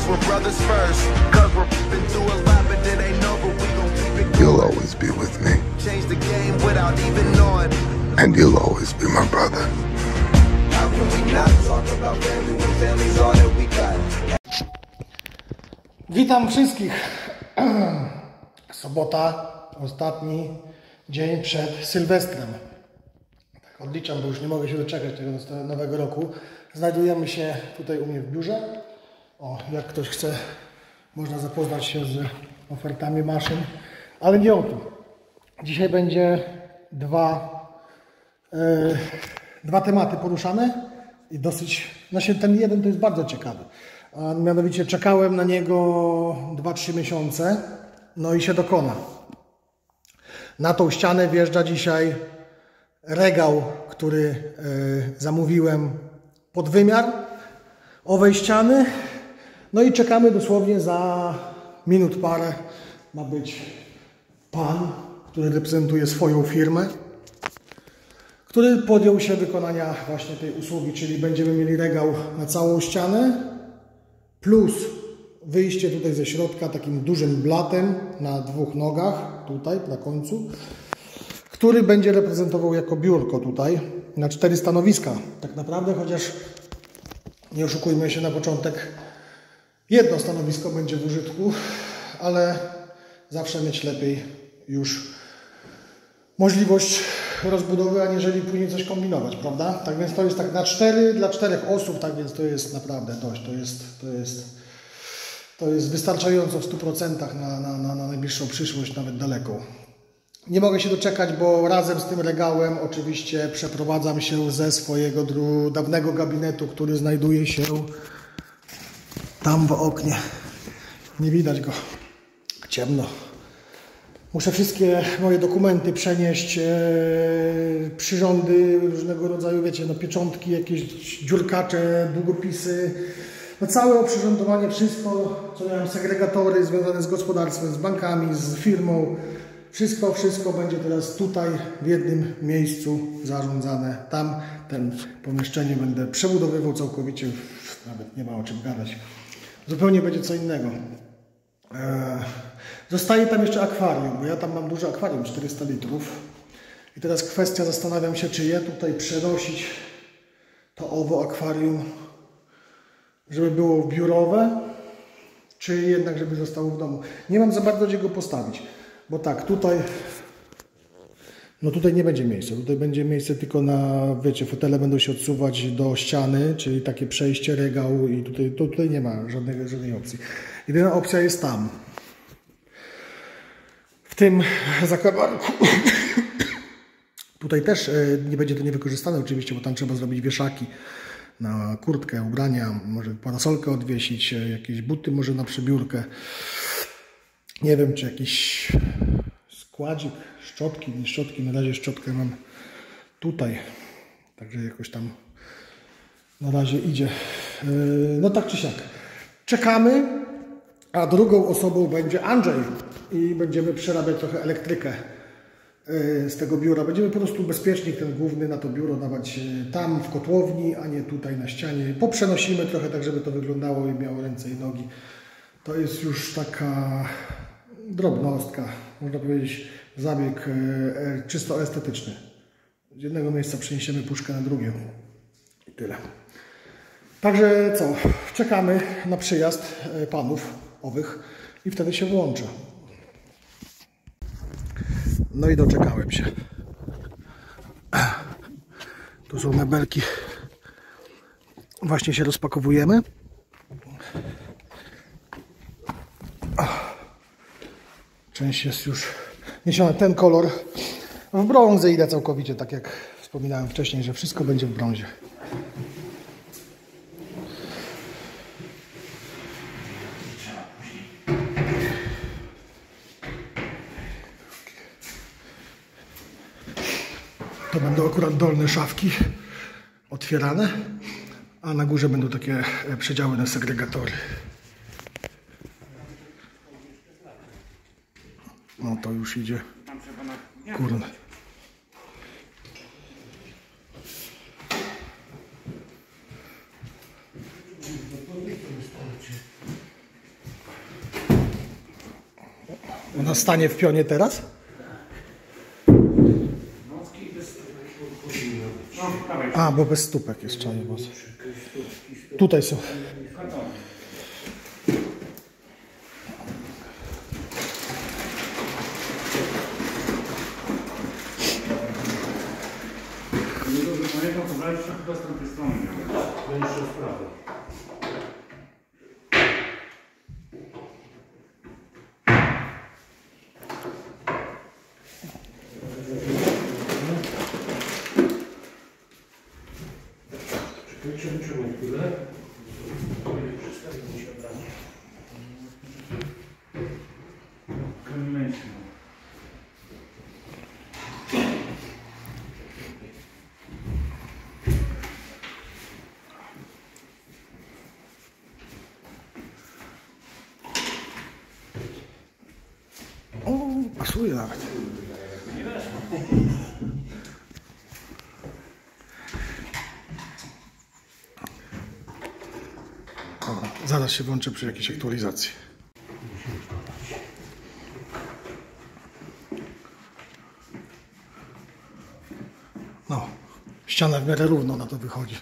cause we're brothers first. Cause we're been through a lot, but it ain't over. We gon' keep it. You'll always be with me. Change the game without even knowing. And you'll always be my brother. How can we not talk about family when family's all that we got? Witam wszystkich. Sobota, ostatni dzień przed Sylwestrem. Tak odliczam, bo już nie mogę się doczekać tego nowego roku. Znajdujemy się tutaj u mnie w biurze. O, jak ktoś chce, można zapoznać się z ofertami maszyn, ale nie o tym. Dzisiaj będzie dwa tematy poruszane i dosyć, znaczy ten jeden to jest bardzo ciekawy. A mianowicie czekałem na niego 2-3 miesiące, no i się dokona. Na tą ścianę wjeżdża dzisiaj regał, który zamówiłem pod wymiar owej ściany. No i czekamy dosłownie za minut parę. Ma być pan, który reprezentuje swoją firmę, który podjął się wykonania właśnie tej usługi, czyli będziemy mieli regał na całą ścianę, plus wyjście tutaj ze środka takim dużym blatem na dwóch nogach, tutaj na końcu, który będzie reprezentował jako biurko tutaj na 4 stanowiska. Tak naprawdę, chociaż nie oszukujmy się na początek, jedno stanowisko będzie w użytku, ale zawsze mieć lepiej już możliwość rozbudowy, aniżeli później coś kombinować, prawda? Tak więc to jest tak na 4 dla 4 osób, tak więc to jest naprawdę dość. To jest wystarczająco w 100% na najbliższą przyszłość, nawet daleką. Nie mogę się doczekać, bo razem z tym regałem oczywiście przeprowadzam się ze swojego dawnego gabinetu, który znajduje się tam w oknie. Nie widać go. Ciemno. Muszę wszystkie moje dokumenty przenieść, przyrządy różnego rodzaju, wiecie, no pieczątki, jakieś dziurkacze, długopisy, no całe oprzyrządowanie, wszystko, co miałem, segregatory związane z gospodarstwem, z bankami, z firmą, wszystko będzie teraz tutaj w jednym miejscu zarządzane. Tam ten pomieszczenie będę przebudowywał całkowicie, nawet nie ma o czym gadać. Zupełnie będzie co innego. Zostaje tam jeszcze akwarium, bo ja tam mam duże akwarium, 400 litrów. I teraz kwestia, zastanawiam się, czy je tutaj przenosić, to owo akwarium, żeby było biurowe, czy jednak, żeby zostało w domu. Nie mam za bardzo gdzie go postawić, bo tak, tutaj, no tutaj nie będzie miejsca. Tutaj będzie miejsce tylko na, wiecie, fotele będą się odsuwać do ściany, czyli takie przejście, regał i tutaj nie ma żadnej opcji. Jedyna opcja jest tam. W tym zakamarku. Tutaj też nie będzie to niewykorzystane oczywiście, bo tam trzeba zrobić wieszaki na kurtkę, ubrania, może parasolkę odwiesić, jakieś buty może na przebiórkę. Nie wiem, czy jakiś składzik, szczotki, na razie szczotkę mam tutaj. Także jakoś tam na razie idzie. No tak czy siak. Czekamy. A drugą osobą będzie Andrzej i będziemy przerabiać trochę elektrykę z tego biura. Będziemy po prostu bezpiecznik ten główny na to biuro dawać tam w kotłowni, a nie tutaj na ścianie. Poprzenosimy trochę tak, żeby to wyglądało i miało ręce i nogi. To jest już taka drobnostka, można powiedzieć zabieg czysto estetyczny. Z jednego miejsca przeniesiemy puszkę na drugie i tyle. Także co, czekamy na przyjazd panów owych i wtedy się włączę. No i doczekałem się. Tu są mebelki. Właśnie się rozpakowujemy. Część jest już niesiona. Ten kolor w brązy idę całkowicie, tak jak wspominałem wcześniej, że wszystko będzie w brązie. To będą akurat dolne szafki otwierane, a na górze będą takie przedziały na segregatory. No to już idzie. Kurde. Ona stanie w pionie teraz? A, bo bez stópek jest czajowóz. Tutaj są. To brać się chyba z tamtej strony. Będziesz sprawę. Czekajcie, muszę chwilę. Przedstawię mi się od razu. Kamienny. O, pasuje nawet. Dobra, zaraz się włączę przy jakiejś aktualizacji. No, ściana w miarę równo na to wychodzi.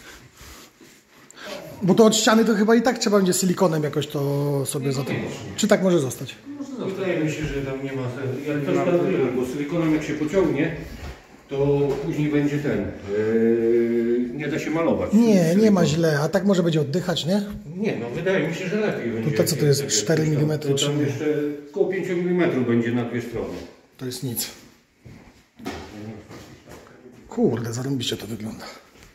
Bo to od ściany to chyba i tak trzeba będzie silikonem jakoś to sobie zatem. Czy tak może zostać? Wydaje mi się, że tam nie ma sensu. Jak to sprawdziłem, bo silikonem jak się pociągnie, to później będzie nie da się malować. Nie, nie ma źle, a tak może będzie oddychać, nie? Nie, no wydaje mi się, że lepiej będzie. To co to jest, 4 mm To czy tam nie? jeszcze około 5 mm będzie na dwie strony. To jest nic. Kurde, zarąbiście to wygląda.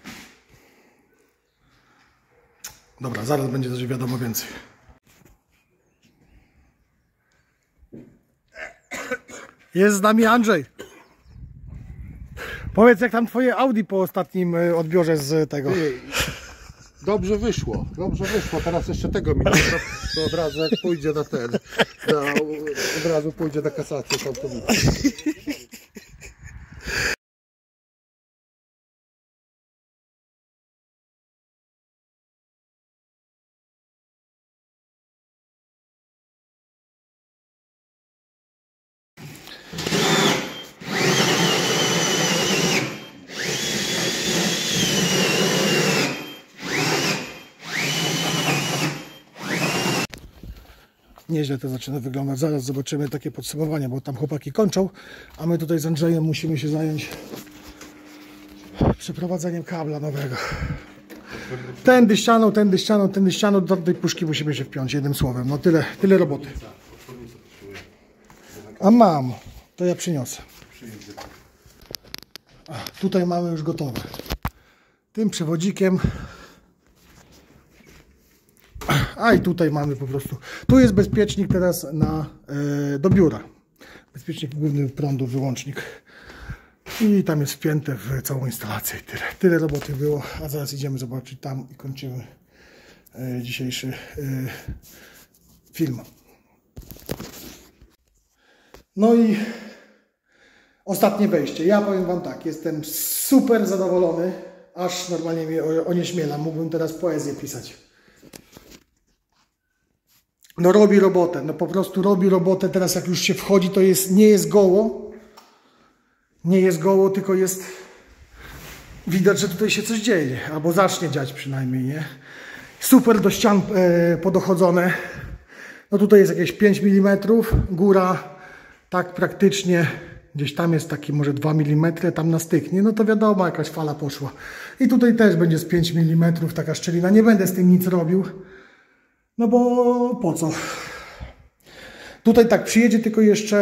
Dobra, zaraz będzie też wiadomo więcej. Jest z nami Andrzej. Powiedz, jak tam twoje Audi po ostatnim odbiorze z tego. Dobrze wyszło, dobrze wyszło. Teraz jeszcze tego mi to od razu jak pójdzie na ten, od razu pójdzie na kasację całkowicie. Nieźle to zaczyna wyglądać. Zaraz zobaczymy takie podsumowanie, bo tam chłopaki kończą, a my tutaj z Andrzejem musimy się zająć przeprowadzeniem kabla nowego. Tędy ścianą, do tej puszki musimy się wpiąć, jednym słowem. No tyle roboty. A mam, to ja przyniosę. A, tutaj mamy już gotowe. Tym przewodzikiem. A i tutaj mamy po prostu. Tu jest bezpiecznik teraz do biura. Bezpiecznik główny prądu, wyłącznik. I tam jest wpięte w całą instalację. Tyle roboty było, a zaraz idziemy zobaczyć tam i kończymy dzisiejszy film. No i ostatnie wejście. Ja powiem wam tak, jestem super zadowolony, aż normalnie mnie onieśmiela. Mógłbym teraz poezję pisać. No robi robotę, no po prostu robi robotę. Teraz jak już się wchodzi, to nie jest goło. Nie jest goło, tylko jest widać, że tutaj się coś dzieje, albo zacznie dziać przynajmniej, nie? Super do ścian podochodzone. No tutaj jest jakieś 5 mm, góra tak praktycznie, gdzieś tam jest taki może 2 mm, tam na styknie, no to wiadomo, jakaś fala poszła. I tutaj też będzie z 5 mm taka szczelina, nie będę z tym nic robił, no bo po co? Tutaj tak przyjedzie tylko jeszcze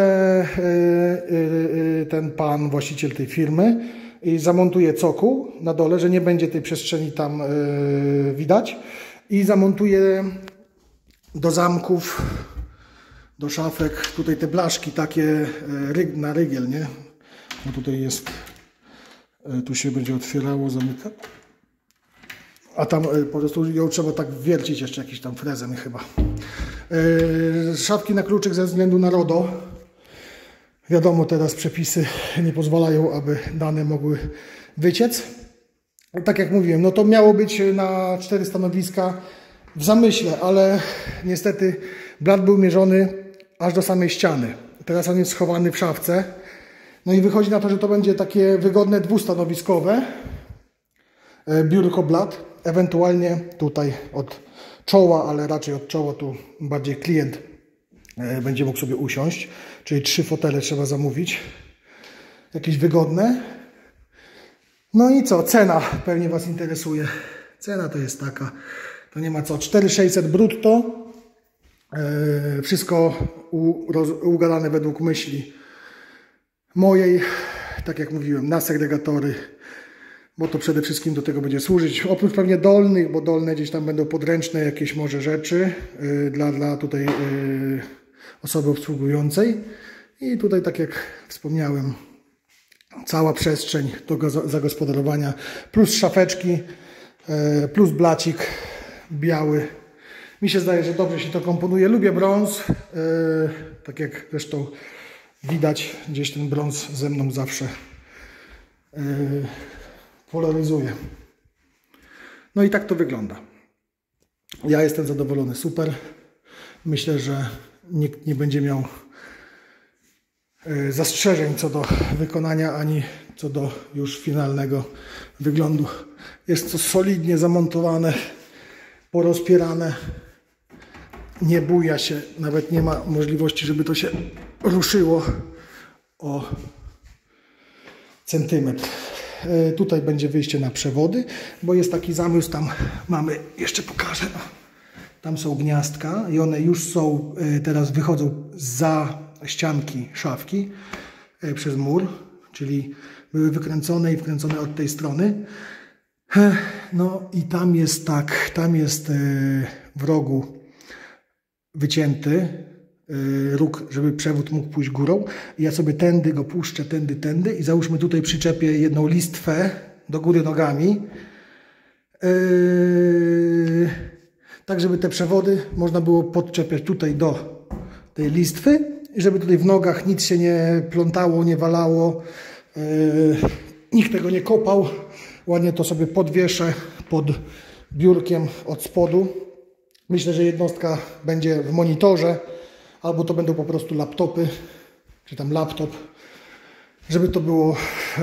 ten pan, właściciel tej firmy i zamontuje cokół na dole, że nie będzie tej przestrzeni tam widać i zamontuje do zamków, do szafek, tutaj te blaszki takie na rygiel, nie? No tutaj jest, tu się będzie otwierało, zamyka. A tam po prostu ją trzeba tak wiercić jeszcze jakiś tam frezem chyba. Szafki na kluczyk ze względu na RODO. Wiadomo, teraz przepisy nie pozwalają, aby dane mogły wyciec. Tak jak mówiłem, no to miało być na 4 stanowiska w zamyśle, ale niestety blat był mierzony aż do samej ściany. Teraz on jest schowany w szafce. No i wychodzi na to, że to będzie takie wygodne dwustanowiskowe biurko blat. Ewentualnie tutaj od czoła, ale raczej od czoła tu bardziej klient będzie mógł sobie usiąść. Czyli 3 fotele trzeba zamówić. Jakieś wygodne. No i co? Cena pewnie Was interesuje. Cena to jest taka. To nie ma co. 4600 brutto. Wszystko ugadane według myśli mojej. Tak jak mówiłem, na segregatory. Bo to przede wszystkim do tego będzie służyć. Oprócz pewnie dolnych, bo dolne gdzieś tam będą podręczne jakieś może rzeczy dla tutaj osoby obsługującej. I tutaj, tak jak wspomniałem, cała przestrzeń do zagospodarowania, plus szafeczki, plus blacik biały. Mi się zdaje, że dobrze się to komponuje. Lubię brąz, tak jak zresztą widać, gdzieś ten brąz ze mną zawsze polaryzuje. No i tak to wygląda. Ja jestem zadowolony, super. Myślę, że nikt nie będzie miał zastrzeżeń co do wykonania, ani co do już finalnego wyglądu. Jest to solidnie zamontowane, porozpierane. Nie buja się, nawet nie ma możliwości, żeby to się ruszyło o centymetr. Tutaj będzie wyjście na przewody, bo jest taki zamysł, tam mamy, jeszcze pokażę, tam są gniazdka i one już są, teraz wychodzą za ścianki szafki przez mur, czyli były wykręcone i wkręcone od tej strony. No i tam jest tak, tam jest w rogu wycięty róg, żeby przewód mógł pójść górą. I ja sobie tędy go puszczę, tędy i załóżmy tutaj przyczepię jedną listwę do góry nogami. Tak, żeby te przewody można było podczepiać tutaj do tej listwy i żeby tutaj w nogach nic się nie plątało, nie walało, nikt tego nie kopał. Ładnie to sobie podwieszę pod biurkiem od spodu. Myślę, że jednostka będzie w monitorze, albo to będą po prostu laptopy, czy tam laptop, żeby to było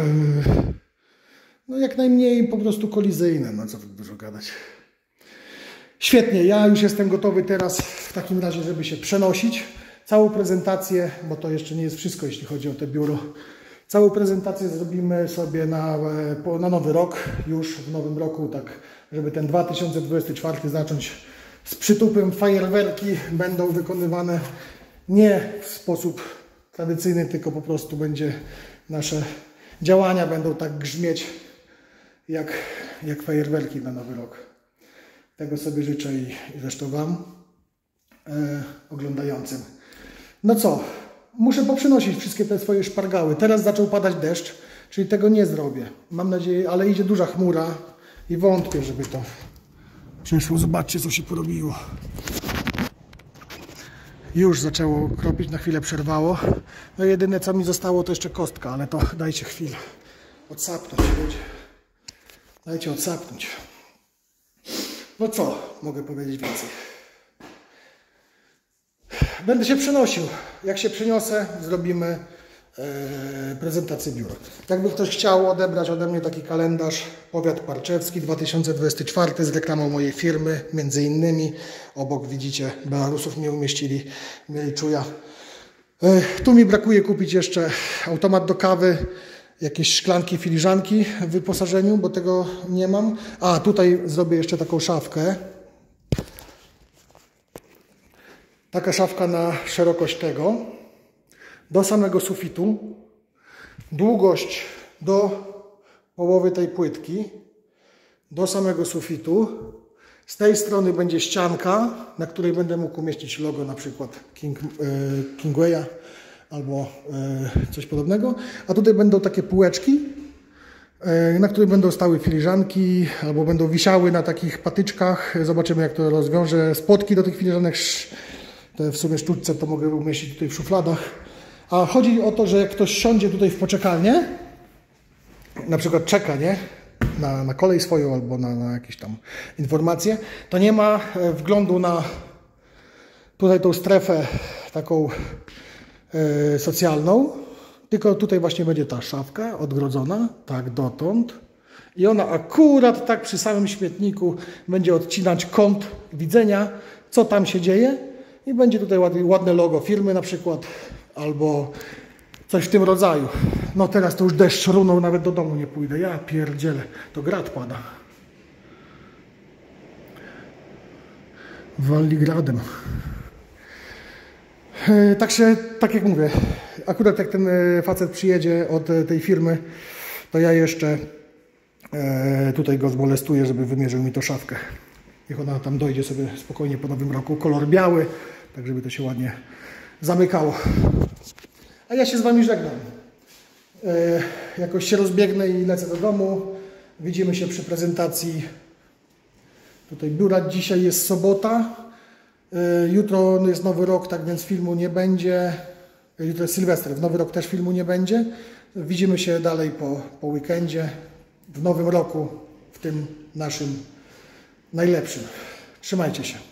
no jak najmniej po prostu kolizyjne, no co tu dużo gadać. Świetnie, ja już jestem gotowy teraz w takim razie, żeby się przenosić. Całą prezentację, bo to jeszcze nie jest wszystko, jeśli chodzi o te biuro. Całą prezentację zrobimy sobie na nowy rok, już w nowym roku, tak żeby ten 2024 zacząć z przytupem. Fajerwerki będą wykonywane nie w sposób tradycyjny, tylko po prostu będzie nasze działania będą tak grzmieć jak fajerwerki na nowy rok. Tego sobie życzę i zresztą Wam oglądającym. No co? Muszę poprzynosić wszystkie te swoje szpargały. Teraz zaczął padać deszcz, czyli tego nie zrobię. Mam nadzieję, ale idzie duża chmura i wątpię, żeby to przeszło. Zobaczcie, co się porobiło. Już zaczęło kropić, na chwilę przerwało. No jedyne, co mi zostało, to jeszcze kostka, ale to dajcie chwilę. Odsapnąć, ludzie. Dajcie odsapnąć. No co mogę powiedzieć więcej? Będę się przenosił. Jak się przeniosę, zrobimy prezentację biura. Jakby ktoś chciał odebrać ode mnie taki kalendarz Powiat Parczewski 2024 z reklamą mojej firmy, między innymi. Obok widzicie, Belarusów mnie umieścili, mieli czuja. Tu mi brakuje kupić jeszcze automat do kawy, jakieś szklanki, filiżanki w wyposażeniu, bo tego nie mam. A, tutaj zrobię jeszcze taką szafkę. Taka szafka na szerokość tego, do samego sufitu, długość do połowy tej płytki, do samego sufitu. Z tej strony będzie ścianka, na której będę mógł umieścić logo na przykład Kingwaya albo coś podobnego. A tutaj będą takie półeczki, na których będą stały filiżanki albo będą wisiały na takich patyczkach. Zobaczymy, jak to rozwiążę. Spotki do tych filiżanek, te w sumie sztuczce to mogę umieścić tutaj w szufladach. A chodzi o to, że jak ktoś siądzie tutaj w poczekalnię, na przykład czeka, nie? Na kolej swoją albo na jakieś tam informacje, to nie ma wglądu na tutaj tą strefę taką socjalną, tylko tutaj właśnie będzie ta szafka odgrodzona, tak dotąd. I ona akurat tak przy samym śmietniku będzie odcinać kąt widzenia, co tam się dzieje. I będzie tutaj ładne logo firmy na przykład, albo coś w tym rodzaju. No teraz to już deszcz runął, nawet do domu nie pójdę. Ja pierdzielę, to grad pada. Wali gradem. Także, tak jak mówię, akurat jak ten facet przyjedzie od tej firmy, to ja jeszcze tutaj go zmolestuję, żeby wymierzył mi to szafkę. Niech ona tam dojdzie sobie spokojnie po nowym roku. Kolor biały, tak żeby to się ładnie zamykało. A ja się z Wami żegnam. Jakoś się rozbiegnę i lecę do domu. Widzimy się przy prezentacji tutaj biura. Dzisiaj jest sobota. Jutro jest Nowy Rok, tak więc filmu nie będzie. Jutro jest Sylwester, w Nowy Rok też filmu nie będzie. Widzimy się dalej po weekendzie, w Nowym Roku, w tym naszym najlepszym. Trzymajcie się.